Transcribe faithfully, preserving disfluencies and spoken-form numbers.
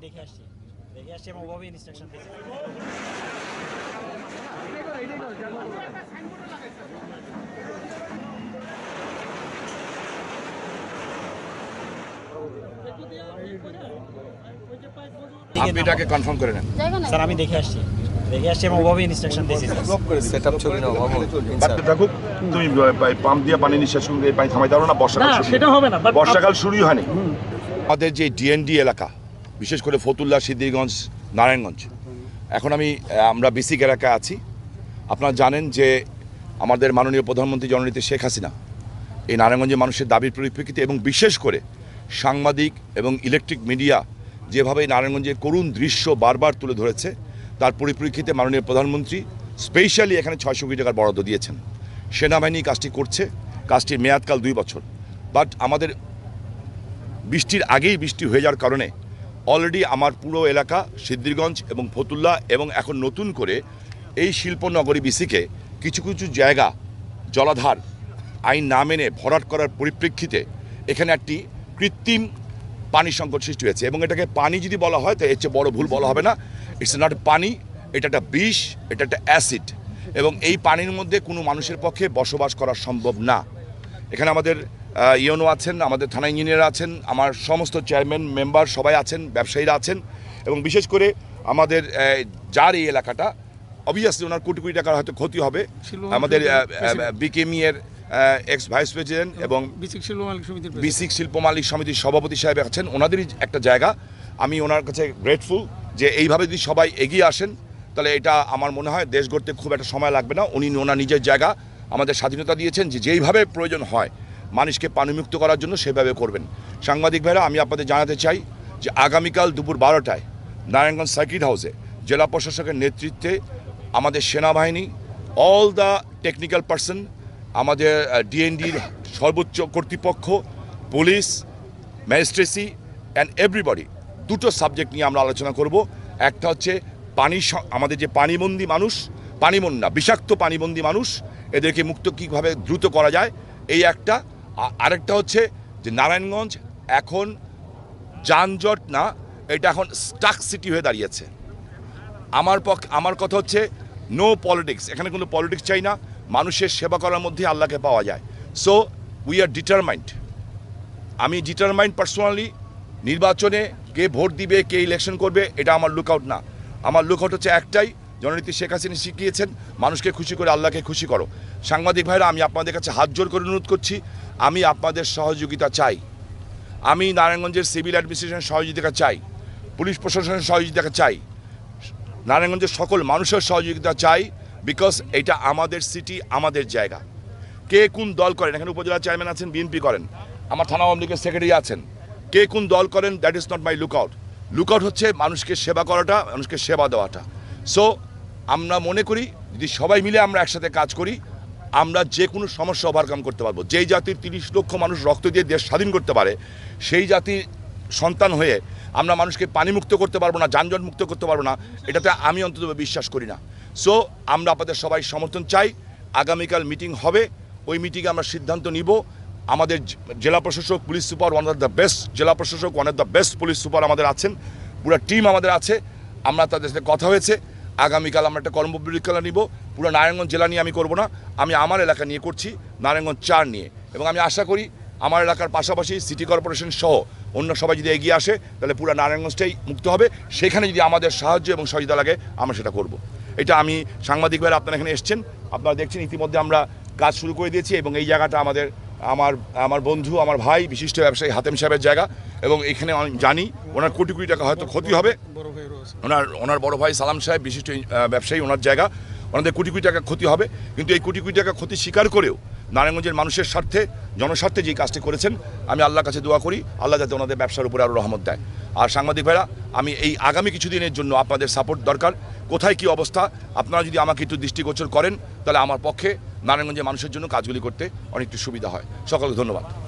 দেখে আসছি দেখে আসছি এবং ওভাবে ইনস্ট্রাকশন দিয়েছি। আপনি এটাকে কনফার্ম করে নেন স্যার আমি দেখে আসছি দেখে আসছি এবং ওভাবে ইনস্ট্রাকশন দিয়েছি। সেটআপ ছবি নাও বাবু দেখো তুমি পাম্প দিয়ে পানি নিঃশ্বাস করে পানি থামাই দাও না, বর্ষাকাল না সেটা হবে না, বর্ষাকাল শুরুই হয়নি। আমাদের যে ডিএনডি এলাকা বিশেষ করে ফতুল্লা, সিদ্ধিরগঞ্জ, নারায়ণগঞ্জ, এখন আমি আমরা বিসিক এলাকায় আছি। আপনারা জানেন যে আমাদের মাননীয় প্রধানমন্ত্রী জননেত্রী শেখ হাসিনা এই নারায়ণগঞ্জের মানুষের দাবির পরিপ্রেক্ষিতে এবং বিশেষ করে সাংবাদিক এবং ইলেকট্রিক মিডিয়া যেভাবে নারায়ণগঞ্জের করুণ দৃশ্য বারবার তুলে ধরেছে, তার পরিপ্রেক্ষিতে মাননীয় প্রধানমন্ত্রী স্পেশালি এখানে ছয়শো কোটি টাকার বরাদ্দ দিয়েছেন। সেনাবাহিনী কাজটি করছে, কাজটির মেয়াদকাল দুই বছর। বাট আমাদের বৃষ্টির আগেই বৃষ্টি হয়ে যাওয়ার কারণে অলরেডি আমার পুরো এলাকা সিদ্ধিরগঞ্জ এবং ফতুল্লা এবং এখন নতুন করে এই শিল্পনগরী বিসিকে কিছু কিছু জায়গা জলাধার আইন না মেনে ভরাট করার পরিপ্রেক্ষিতে এখানে একটি কৃত্রিম পানি সংকট সৃষ্টি হয়েছে। এবং এটাকে পানি যদি বলা হয় তো এর চেয়ে বড় ভুল বলা হবে না। ইটস নট পানি, এটা একটা বিষ, এটা একটা অ্যাসিড, এবং এই পানির মধ্যে কোনো মানুষের পক্ষে বসবাস করা সম্ভব না। এখানে আমাদের ইউনো আছেন, আমাদের থানা ইঞ্জিনিয়ার আছেন, আমার সমস্ত চেয়ারম্যান মেম্বার সবাই আছেন, ব্যবসায়ীরা আছেন, এবং বিশেষ করে আমাদের যার এই এলাকাটা অবভিয়াসলি ওনার কোটি কোটি টাকার হয়তো ক্ষতি হবে। আমাদের বিকেএমই এর এক্স ভাইস প্রেসিডেন্ট এবং বিসিক শিল্প মালিক সমিতির সভাপতি সাহেব আছেন, ওনাদেরই একটা জায়গা। আমি ওনার কাছে গ্রেটফুল যে এইভাবে যদি সবাই এগিয়ে আসেন তাহলে এটা আমার মনে হয় দেশ গড়তে খুব একটা সময় লাগবে না। উনি ওনার নিজের জায়গা আমাদের স্বাধীনতা দিয়েছেন যে যেইভাবে প্রয়োজন হয় মানুষকে পানিমুক্ত করার জন্য সেভাবে করবেন। সাংবাদিক ভাইরা, আমি আপনাদের জানাতে চাই যে আগামীকাল দুপুর বারোটায় নারায়ণগঞ্জ সার্কিট হাউসে জেলা প্রশাসকের নেতৃত্বে আমাদের সেনাবাহিনী, অল দ্য টেকনিক্যাল পার্সন, আমাদের ডিএনডির সর্বোচ্চ কর্তৃপক্ষ, পুলিশ, ম্যাজিস্ট্রেসি অ্যান্ড এভরিবডি, দুটো সাবজেক্ট নিয়ে আমরা আলোচনা করব। একটা হচ্ছে পানি, আমাদের যে পানিবন্দী মানুষ, পানিবন্দী না বিষাক্ত পানিবন্দী মানুষ, এদেরকে মুক্ত কীভাবে দ্রুত করা যায় এই একটা। আরেকটা হচ্ছে যে নারায়ণগঞ্জ এখন যানজট না, এটা এখন স্টাক সিটি হয়ে দাঁড়িয়েছে। আমার পক্ষ আমার কথা হচ্ছে নো পলিটিক্স, এখানে কোনো পলিটিক্স চাই না, মানুষের সেবা করার মধ্যে আল্লাহকে পাওয়া যায়। সো উই আর ডিটারমাইন্ড, আমি ডিটারমাইন্ড পার্সোনালি। নির্বাচনে কে ভোট দিবে, কে ইলেকশন করবে, এটা আমার লুকআউট না। আমার লুকআউট হচ্ছে একটাই, জননেত্রী শেখ হাসিনা শিখিয়েছেন মানুষকে খুশি করে আল্লাহকে খুশি করো। সাংবাদিক ভাইরা, আমি আপনাদের কাছে হাত জোর করে অনুরোধ করছি, আমি আপনাদের সহযোগিতা চাই। আমি নারায়ণগঞ্জের সিভিল অ্যাডমিনিস্ট্রেশনের সহযোগিতা চাই, পুলিশ প্রশাসনের সহযোগিতা চাই, নারায়ণগঞ্জের সকল মানুষের সহযোগিতা চাই, বিকজ এটা আমাদের সিটি, আমাদের জায়গা। কে কোন দল করেন, এখানে উপজেলা চেয়ারম্যান আছেন, বিএনপি করেন, আমার থানা আওয়ামী লীগের সেক্রেটারি আছেন, কে কোন দল করেন that is not my lookout. Lookout হচ্ছে মানুষকে সেবা করাটা, মানুষকে সেবা দেওয়াটা। সো আমরা মনে করি যদি সবাই মিলে আমরা একসাথে কাজ করি, আমরা যে কোনো সমস্যা ওভারকাম করতে পারবো। যেই জাতির তিরিশ লক্ষ মানুষ রক্ত দিয়ে দেশ স্বাধীন করতে পারে, সেই জাতির সন্তান হয়ে আমরা মানুষকে পানিমুক্ত করতে পারবো না, যানজট মুক্ত করতে পারবো না, এটাতে আমি অন্তত বিশ্বাস করি না। সো আমরা আপনাদের সবাই সমর্থন চাই। আগামীকাল মিটিং হবে, ওই মিটিংয়ে আমরা সিদ্ধান্ত নিব। আমাদের জেলা প্রশাসক, police super, one of the best জেলা প্রশাসক, one of the best police super আমাদের আছেন, পুরো টিম আমাদের আছে। আমরা তাদের সাথে কথা হয়েছে, আগামীকাল আমরা একটা কর্মপরিকল্পনা নিব। পুরো নারায়ণগঞ্জ জেলা নিয়ে আমি করব না, আমি আমার এলাকা নিয়ে করছি, নারায়ণগঞ্জ চার নিয়ে। এবং আমি আশা করি আমার এলাকার পাশাপাশি সিটি কর্পোরেশন সহ অন্য সবাই যদি এগিয়ে আসে তাহলে পুরো নারায়ণগঞ্জটাই মুক্ত হবে। সেখানে যদি আমাদের সাহায্য এবং সহযোগিতা লাগে আমরা সেটা করব। এটা আমি সাংবাদিক ভাইরা, আপনারা এখানে এসছেন, আপনারা দেখছেন ইতিমধ্যে আমরা কাজ শুরু করে দিয়েছি। এবং এই জায়গাটা আমাদের আমার আমার বন্ধু, আমার ভাই, বিশিষ্ট ব্যবসায়ী হাতেম সাহেবের জায়গা। এবং এখানে আমি জানি ওনার কোটি কোটি টাকা হয়তো ক্ষতি হবে। ওনার ওনার বড় ভাই সালাম সাহেব বিশিষ্ট ব্যবসায়ী, ওনার জায়গা, ওনাদের কোটি কোটি টাকা ক্ষতি হবে। কিন্তু এই কোটি কোটি টাকা ক্ষতি স্বীকার করেও নারায়ণগঞ্জের মানুষের স্বার্থে, জনস্বার্থে যে কাজটি করেছেন, আমি আল্লাহর কাছে দোয়া করি আল্লাহ যাতে ওনাদের ব্যবসার উপরে আরও রহমত দেয়। আর সাংবাদিক ভাইরা, আমি এই আগামী কিছুদিনের জন্য আপনাদের সাপোর্ট দরকার। কোথায় কি অবস্থা আপনারা যদি আমাকে একটু দৃষ্টিগোচর করেন তাহলে আমার পক্ষে নারায়ণগঞ্জের মানুষের জন্য কাজগুলি করতে অনেকটা সুবিধা হয়। সকলকে ধন্যবাদ।